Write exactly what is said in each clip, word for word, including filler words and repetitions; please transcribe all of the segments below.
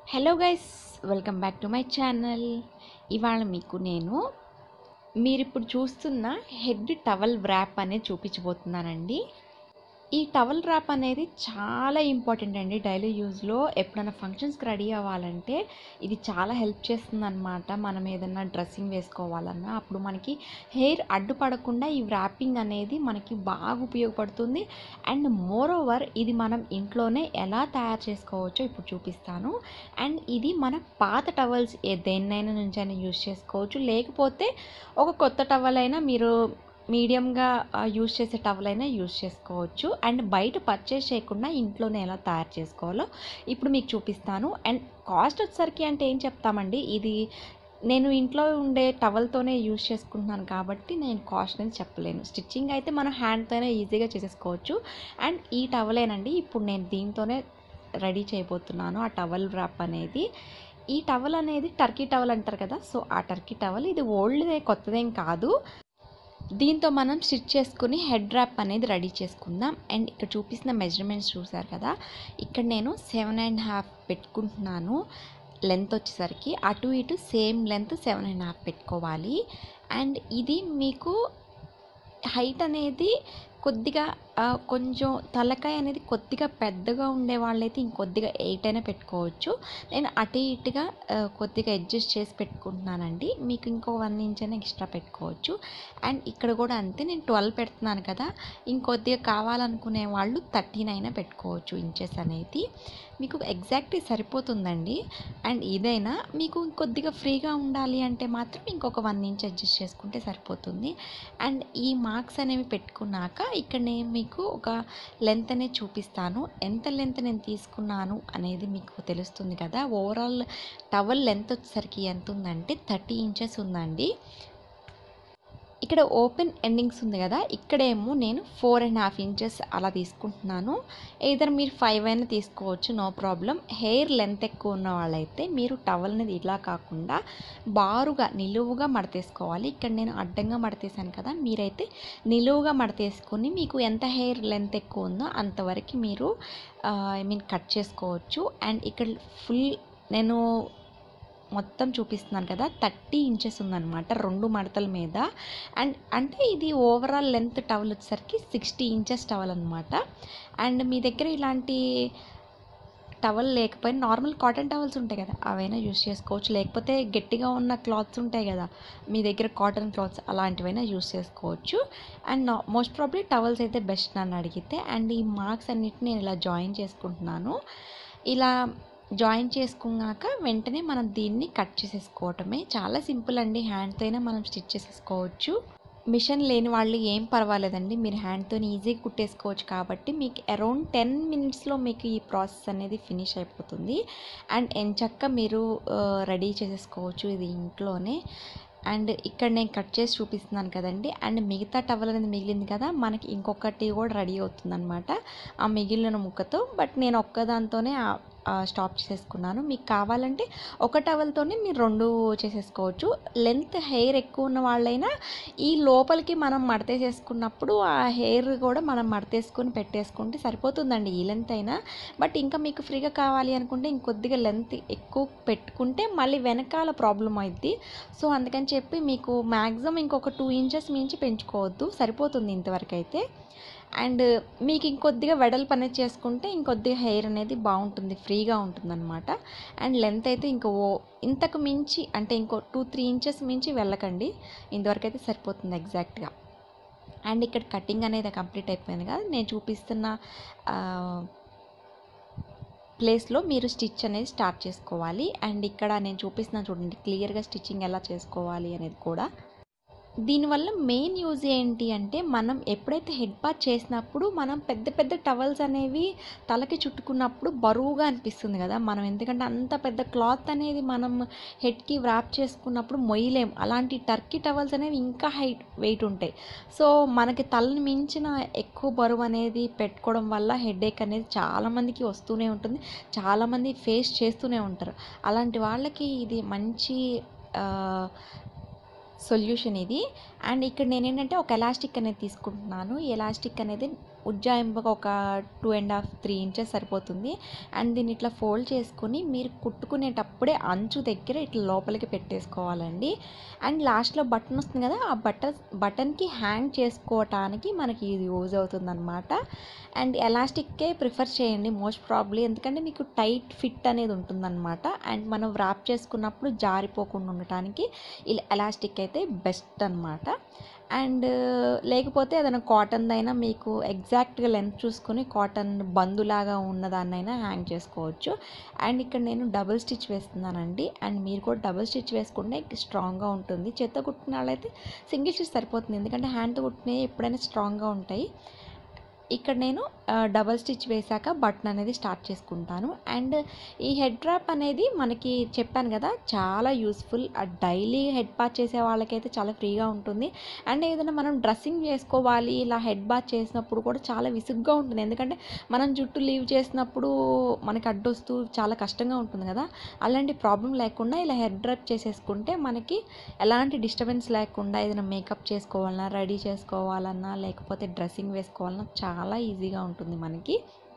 Hello guys, welcome back to my channel. ఇవాళ మీకు నేను మీరిప్పుడు చూస్తున్న హెడ్ టవల్ వ్రాప్ అనేది చూపించబోతున్నానండి. ఈ టవల్ ర్యాప్ అనేది చాలా ఇంపార్టెంట్ అండి. డైలీ యూజ్లో ఎప్పుడైనా ఫంక్షన్స్కి రెడీ అవ్వాలంటే ఇది చాలా హెల్ప్ చేస్తుంది అనమాట. మనం ఏదైనా డ్రెస్సింగ్ వేసుకోవాలన్నా అప్పుడు మనకి హెయిర్ అడ్డుపడకుండా ఈ వ్రాపింగ్ అనేది మనకి బాగా ఉపయోగపడుతుంది. అండ్ మోర్ ఓవర్ ఇది మనం ఇంట్లోనే ఎలా తయారు చేసుకోవచ్చో ఇప్పుడు చూపిస్తాను. అండ్ ఇది మన పాత టవల్స్ దేన్నైనా నుంచి అయినా యూజ్ చేసుకోవచ్చు, లేకపోతే ఒక కొత్త టవల్ అయినా మీరు మీడియంగా యూజ్ చేసే టవల్ అయినా యూజ్ చేసుకోవచ్చు. అండ్ బయట పర్చేస్ చేయకుండా ఇంట్లోనే ఎలా తయారు చేసుకోవాలో ఇప్పుడు మీకు చూపిస్తాను. అండ్ కాస్ట్ వచ్చేసరికి అంటే ఏం చెప్తామండి, ఇది నేను ఇంట్లో ఉండే టవల్తోనే యూజ్ చేసుకుంటున్నాను కాబట్టి నేను కాస్ట్ అనేది చెప్పలేను. స్టిచ్చింగ్ అయితే మనం హ్యాండ్తోనే ఈజీగా చేసేసుకోవచ్చు. అండ్ ఈ టవలేనండి ఇప్పుడు నేను దీంతోనే రెడీ చేయబోతున్నాను ఆ టవల్ వ్రాప్ అనేది. ఈ టవల్ అనేది టర్కీ టవల్ అంటారు కదా, సో ఆ టర్కీ టవల్ ఇది ఓల్డ్దే, కొత్తదేం కాదు. దీంతో మనం స్టిచ్ చేసుకుని హెడ్ ర్యాప్ అనేది రెడీ చేసుకుందాం. అండ్ ఇక్కడ చూపిస్తున్న మెజర్మెంట్స్ చూసారు కదా, ఇక్కడ నేను సెవెన్ అండ్ హాఫ్ పెట్టుకుంటున్నాను. లెంత్ వచ్చేసరికి అటు ఇటు same length seven and half పెట్టుకోవాలి. అండ్ ఇది మీకు హైట్ అనేది కొద్దిగా కొంచెం తలకాయ అనేది కొద్దిగా పెద్దగా ఉండే వాళ్ళైతే ఇంకొద్దిగా ఎయిట్ అయినా పెట్టుకోవచ్చు. నేను అటు ఇటుగా కొద్దిగా అడ్జస్ట్ చేసి పెట్టుకుంటున్నానండి. మీకు ఇంకో వన్ ఇంచ్ అయినా ఎక్స్ట్రా పెట్టుకోవచ్చు. అండ్ ఇక్కడ కూడా అంతే, నేను ట్వెల్వ్ పెడుతున్నాను కదా, ఇంకొద్దిగా కావాలనుకునే వాళ్ళు థర్టీన్ అయినా పెట్టుకోవచ్చు ఇంచెస్ అనేది. మీకు ఎగ్జాక్ట్ సరిపోతుందండి. అండ్ ఇదైనా మీకు ఇంకొద్దిగా ఫ్రీగా ఉండాలి అంటే మాత్రం ఇంకొక వన్ ఇంచ్ అడ్జస్ట్ చేసుకుంటే సరిపోతుంది. అండ్ ఈ మార్క్స్ అనేవి పెట్టుకున్నాక ఇక్కడ నేను మీకు ఒక లెంత్ అనేది చూపిస్తాను. ఎంత లెంత్ నేను తీసుకున్నాను అనేది మీకు తెలుస్తుంది కదా. ఓవరాల్ టవల్ లెంత్ వచ్చేసరికి ఎంత ఉందంటే థర్టీ ఇంచెస్ ఉందండి. ఇక్కడ ఓపెన్ ఎండింగ్స్ ఉంది కదా, ఇక్కడేమో నేను ఫోర్ అండ్ హాఫ్ ఇంచెస్ అలా తీసుకుంటున్నాను. ఏదర్ మీరు ఫైవ్ అయినా తీసుకోవచ్చు, నో ప్రాబ్లం. హెయిర్ లెంత్ ఎక్కువ ఉన్న వాళ్ళైతే మీరు టవల్ అనేది ఇలా కాకుండా బారుగా నిలువుగా మడతేసుకోవాలి. ఇక్కడ నేను అడ్డంగా మడతేసాను కదా, మీరైతే నిలువుగా మడతేసుకొని మీకు ఎంత హెయిర్ లెంత్ ఎక్కువ ఉందో అంతవరకు మీరు ఐ మీన్ కట్ చేసుకోవచ్చు. అండ్ ఇక్కడ ఫుల్ నేను మొత్తం చూపిస్తున్నాను కదా, థర్టీ ఇంచెస్ ఉందన్నమాట రెండు మడతల మీద. అండ్ అంటే ఇది ఓవరాల్ లెంత్ టవల్ వచ్చేసరికి సిక్స్టీ ఇంచెస్ టవల్ అనమాట. అండ్ మీ దగ్గర ఇలాంటి టవల్ లేకపోయినా నార్మల్ కాటన్ టవల్స్ ఉంటాయి కదా, అవైనా యూజ్ చేసుకోవచ్చు. లేకపోతే గట్టిగా ఉన్న క్లాత్స్ ఉంటాయి కదా మీ దగ్గర, కాటన్ క్లాత్స్ అలాంటివైనా యూజ్ చేసుకోవచ్చు. అండ్ మోస్ట్ ప్రాబ్లీ టవల్స్ అయితే బెస్ట్ నన్ను అడిగితే. అండ్ ఈ మార్క్స్ అన్నిటిని నేను ఇలా జాయిన్ చేసుకుంటున్నాను. ఇలా జాయిన్ చేసుకున్నాక వెంటనే మనం దీన్ని కట్ చేసేసుకోవటమే. చాలా సింపుల్ అండి, హ్యాండ్తో అయినా మనం స్టిచ్ చేసేసుకోవచ్చు. మిషన్ లేని వాళ్ళు ఏం పర్వాలేదండి, మీరు హ్యాండ్తో ఈజీగా కుట్టేసుకోవచ్చు. కాబట్టి మీకు అరౌండ్ టెన్ మినిట్స్లో మీకు ఈ ప్రాసెస్ అనేది ఫినిష్ అయిపోతుంది. అండ్ ఎంచక్క మీరు రెడీ చేసేసుకోవచ్చు ఇది ఇంట్లోనే. అండ్ ఇక్కడ నేను కట్ చేసి చూపిస్తున్నాను కదండి. అండ్ మిగతా టవల్ అనేది మిగిలింది కదా, మనకి ఇంకొకటి కూడా రెడీ అవుతుంది అనమాట ఆ మిగిలిన ముక్కతో. బట్ నేను ఒక్కదాంతోనే స్టాప్ చేసేసుకున్నాను. మీకు కావాలంటే ఒక టవల్తోనే మీరు రెండు చేసేసుకోవచ్చు. లెంత్ హెయిర్ ఎక్కువ ఉన్న వాళ్ళైనా ఈ లోపలికి మనం మడతేసేసుకున్నప్పుడు ఆ హెయిర్ కూడా మనం మడతేసుకొని పెట్టేసుకుంటే సరిపోతుందండి, ఈ లెంత్ అయినా. బట్ ఇంకా మీకు ఫ్రీగా కావాలి అనుకుంటే ఇంకొద్దిగా లెంత్ ఎక్కువ పెట్టుకుంటే మళ్ళీ వెనకాల ప్రాబ్లం అవుద్ది. సో అందుకని చెప్పి మీకు మ్యాక్సిమం ఇంకొక టూ ఇంచెస్ మించి పెంచుకోవద్దు, సరిపోతుంది ఇంతవరకు అయితే. అండ్ మీకు ఇంకొద్దిగా వెడల్పు అనేది చేసుకుంటే ఇంకొద్దిగా హెయిర్ అనేది బాగుంటుంది, ఫ్రీగా ఉంటుంది అనమాట. అండ్ లెంత్ అయితే ఇంకో ఇంతకు మించి అంటే ఇంకో టూ త్రీ ఇంచెస్ మించి వెళ్ళకండి, ఇంతవరకు అయితే సరిపోతుంది ఎగ్జాక్ట్గా. అండ్ ఇక్కడ కటింగ్ అనేది కంప్లీట్ అయిపోయింది కదా, నేను చూపిస్తున్న ప్లేస్లో మీరు స్టిచ్ అనేది స్టార్ట్ చేసుకోవాలి. అండ్ ఇక్కడ నేను చూపిస్తున్నాను చూడండి క్లియర్గా స్టిచ్చింగ్ ఎలా చేసుకోవాలి అనేది కూడా. దీనివల్ల మెయిన్ యూజ్ ఏంటి అంటే, మనం ఎప్పుడైతే హెడ్ బాత్ చేసినప్పుడు మనం పెద్ద పెద్ద టవల్స్ అనేవి తలకి చుట్టుకున్నప్పుడు బరువుగా అనిపిస్తుంది కదా మనం, ఎందుకంటే అంత పెద్ద క్లాత్ అనేది మనం హెడ్కి వ్రాప్ చేసుకున్నప్పుడు మొయ్యలేం. అలాంటి టర్కీ టవల్స్ అనేవి ఇంకా హైట్ వెయిట్ ఉంటాయి. సో మనకి తలని మించిన ఎక్కువ బరువు అనేది పెట్టుకోవడం వల్ల హెడేక్ అనేది చాలామందికి వస్తూనే ఉంటుంది, చాలామంది ఫేస్ చేస్తూనే ఉంటారు. అలాంటి వాళ్ళకి ఇది మంచి సొల్యూషన్ ఇది. అండ్ ఇక్కడ నేను ఏంటంటే ఒక ఎలాస్టిక్ అనేది తీసుకుంటున్నాను. ఎలాస్టిక్ అనేది ఉజ్జాయింపుగా ఒక two and half three inches సరిపోతుంది. అండ్ దీన్ని ఇట్లా ఫోల్డ్ చేసుకొని మీరు కుట్టుకునేటప్పుడే అంచు దగ్గర ఇట్లా లోపలికి పెట్టేసుకోవాలండి. అండ్ లాస్ట్లో బటన్ వస్తుంది కదా, ఆ బటన్ బటన్కి హ్యాంగ్ చేసుకోవటానికి మనకి ఇది యూజ్ అవుతుందన్నమాట. అండ్ ఎలాస్టిక్కే ప్రిఫర్ చేయండి మోస్ట్ ప్రాబ్లీ, ఎందుకంటే మీకు టైట్ ఫిట్ అనేది ఉంటుందన్నమాట. అండ్ మనం వ్రాప్ చేసుకున్నప్పుడు జారిపోకుండా ఉండటానికి ఇలా ఎలాస్టిక్ అయితే బెస్ట్ అనమాట. అండ్ లేకపోతే ఏదైనా కాటన్దైనా మీకు ఎగ్జాక్ట్గా లెంత్ చూసుకొని కాటన్ బందులాగా ఉన్నదాన్నైనా హ్యాంగ్ చేసుకోవచ్చు. అండ్ ఇక్కడ నేను డబుల్ స్టిచ్ వేస్తున్నానండి. అండ్ మీరు కూడా డబుల్ స్టిచ్ వేసుకుంటే స్ట్రాంగ్గా ఉంటుంది. చేత్తో కుట్టిన వాళ్ళైతే సింగిల్ స్టిచ్ సరిపోతుంది, ఎందుకంటే హ్యాండ్తో కుట్టినవి ఎప్పుడైనా స్ట్రాంగ్గా ఉంటాయి. ఇక్కడ నేను డబల్ స్టిచ్ వేసాక బటన్ అనేది స్టార్ట్ చేసుకుంటాను. అండ్ ఈ హెడ్ ర్యాప్ అనేది మనకి చెప్పాను కదా చాలా యూస్ఫుల్. డైలీ హెడ్ బాత్ చేసే వాళ్ళకైతే చాలా ఫ్రీగా ఉంటుంది. అండ్ ఏదైనా మనం డ్రెస్సింగ్ చేసుకోవాలి ఇలా హెడ్ బాత్ చేసినప్పుడు కూడా చాలా విసుగ్గా ఉంటుంది, ఎందుకంటే మనం జుట్టు లీవ్ చేసినప్పుడు మనకి అడ్డొస్తూ చాలా కష్టంగా ఉంటుంది కదా. అలాంటి ప్రాబ్లం లేకుండా ఇలా హెడ్ ర్యాప్ చేసేసుకుంటే మనకి ఎలాంటి డిస్టర్బెన్స్ లేకుండా ఏదైనా మేకప్ చేసుకోవాలన్నా, రెడీ చేసుకోవాలన్నా, లేకపోతే డ్రెస్సింగ్ వేసుకోవాలన్నా చాలా ఈజీగా ఉంటుంది మనకి.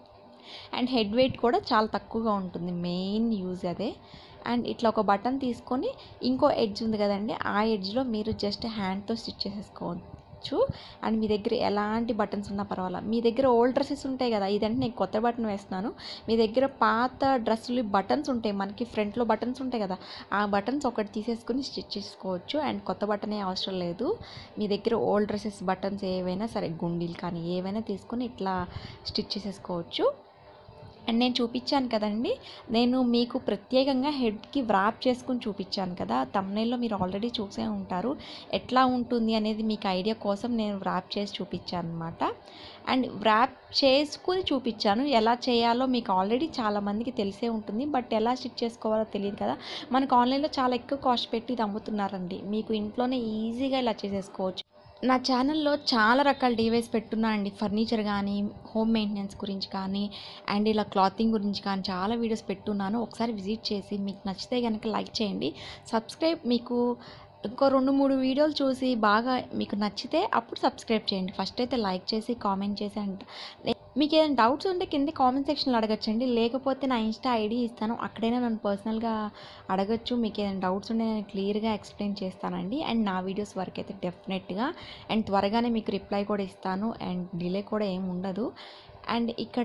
అండ్ హెడ్ వెయిట్ కూడా చాలా తక్కువగా ఉంటుంది, మెయిన్ యూజ్ అదే. అండ్ ఇట్లా ఒక బటన్ తీసుకొని ఇంకో ఎడ్జ్ ఉంది కదండి, ఆ ఎడ్జ్లో మీరు జస్ట్ హ్యాండ్తో స్టిచ్ చేసేసుకోవచ్చు. అండ్ మీ దగ్గర ఎలాంటి బటన్స్ ఉన్నా పర్వాలేదు. మీ దగ్గర ఓల్డ్ డ్రెస్సెస్ ఉంటాయి కదా, ఇదంటే నేను కొత్త బటన్ వేస్తున్నాను. మీ దగ్గర పాత డ్రెస్సులు బటన్స్ ఉంటాయి, మనకి ఫ్రంట్లో బటన్స్ ఉంటాయి కదా, ఆ బటన్స్ ఒకటి తీసేసుకుని స్టిచ్ చేసుకోవచ్చు. అండ్ కొత్త బటనే అవసరం లేదు. మీ దగ్గర ఓల్డ్ డ్రెస్సెస్ బటన్స్ ఏవైనా సరే, గుండీలు కానీ ఏవైనా తీసుకొని ఇట్లా స్టిచ్ చేసేసుకోవచ్చు. అండ్ నేను చూపించాను కదండి, నేను మీకు ప్రత్యేకంగా హెడ్కి వ్రాప్ చేసుకుని చూపించాను కదా, థంబ్నెయిల్లో మీరు ఆల్రెడీ చూసే ఉంటారు. ఎట్లా ఉంటుంది అనేది మీకు ఐడియా కోసం నేను వ్రాప్ చేసి చూపించాను అనమాట. అండ్ వ్రాప్ చేసుకుని చూపించాను, ఎలా చేయాలో మీకు ఆల్రెడీ చాలామందికి తెలిసే ఉంటుంది. బట్ ఎలా స్టిచ్ చేసుకోవాలో తెలియదు కదా, మనకు ఆన్లైన్లో చాలా ఎక్కువ కాస్ట్ పెట్టి ఇది అమ్ముతున్నారండి. మీకు ఇంట్లోనే ఈజీగా ఇలా చేసేసుకోవచ్చు. నా ఛానల్లో చాలా రకాల డివైస్ పెట్టున్నా అండి, ఫర్నిచర్ కానీ, హోమ్ మెయింటెనెన్స్ గురించి కానీ, అండ్ ఇలా క్లాతింగ్ గురించి కానీ చాలా వీడియోస్ పెట్టున్నాను. ఒకసారి విజిట్ చేసి మీకు నచ్చితే కనుక లైక్ చేయండి, సబ్స్క్రైబ్. మీకు ఇంకో రెండు మూడు వీడియోలు చూసి బాగా మీకు నచ్చితే అప్పుడు సబ్స్క్రైబ్ చేయండి. ఫస్ట్ అయితే లైక్ చేసి కామెంట్ చేసి అంట. మీకు ఏదైనా డౌట్స్ ఉంటే కింద కామెంట్ సెక్షన్లో అడగచ్చండి, లేకపోతే నా ఇన్స్టా ఐడి ఇస్తాను, అక్కడైనా నన్ను పర్సనల్గా అడగచ్చు. మీకు ఏదైనా డౌట్స్ ఉంటే నేను క్లియర్గా ఎక్స్ప్లెయిన్ చేస్తానండి. అండ్ నా వీడియోస్ వరకు అయితే డెఫినెట్గా అండ్ త్వరగానే మీకు రిప్లై కూడా ఇస్తాను, అండ్ డిలే కూడా ఏమి ఉండదు. అండ్ ఇక్కడ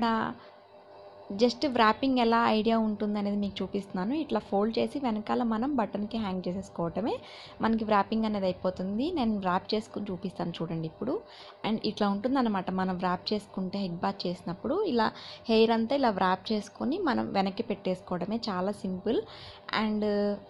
జస్ట్ వ్రాపింగ్ ఎలా ఐడియా ఉంటుంది అనేది మీకు చూపిస్తున్నాను. ఇట్లా ఫోల్డ్ చేసి వెనకాల మనం బటన్కి హ్యాంగ్ చేసేసుకోవటమే, మనకి వ్రాపింగ్ అనేది అయిపోతుంది. నేను వ్రాప్ చేసుకుని చూపిస్తాను చూడండి ఇప్పుడు. అండ్ ఇట్లా ఉంటుందన్నమాట, మనం వ్రాప్ చేసుకుంటే హెడ్ బాత్ చేసినప్పుడు ఇలా హెయిర్ అంతా ఇలా వ్రాప్ చేసుకొని మనం వెనక్కి పెట్టేసుకోవడమే, చాలా సింపుల్. అండ్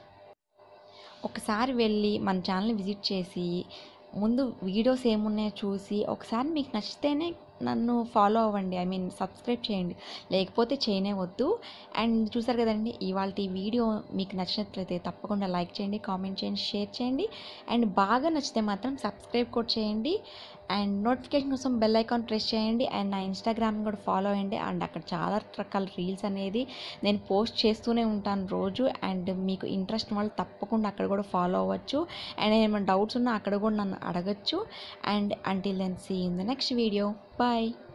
ఒకసారి వెళ్ళి మన ఛానల్ని విజిట్ చేసి ముందు వీడియోస్ ఏమున్నాయో చూసి ఒకసారి మీకు నచ్చితేనే నన్ను ఫాలో అవ్వండి, ఐ మీన్ సబ్స్క్రైబ్ చేయండి, లేకపోతే చేయనే వద్దు. అండ్ చూసారు కదండి, ఇవాళ ఈ వీడియో మీకు నచ్చినట్లయితే తప్పకుండా లైక్ చేయండి, కామెంట్ చేయండి, షేర్ చేయండి. అండ్ బాగా నచ్చితే మాత్రం సబ్స్క్రైబ్ కూడా చేయండి. అండ్ నోటిఫికేషన్ కోసం బెల్ ఐకాన్ ప్రెస్ చేయండి. అండ్ నా ఇన్స్టాగ్రామ్ కూడా ఫాలో అయ్యండి. అండ్ అక్కడ చాలా రకాల రీల్స్ అనేది నేను పోస్ట్ చేస్తూనే ఉంటాను రోజు. అండ్ మీకు ఇంట్రెస్ట్ వాళ్ళు తప్పకుండా అక్కడ కూడా ఫాలో అవ్వచ్చు. అండ్ ఏమైనా డౌట్స్ ఉన్నా అక్కడ కూడా నన్ను అడగచ్చు. And until then see in the next video. Bye.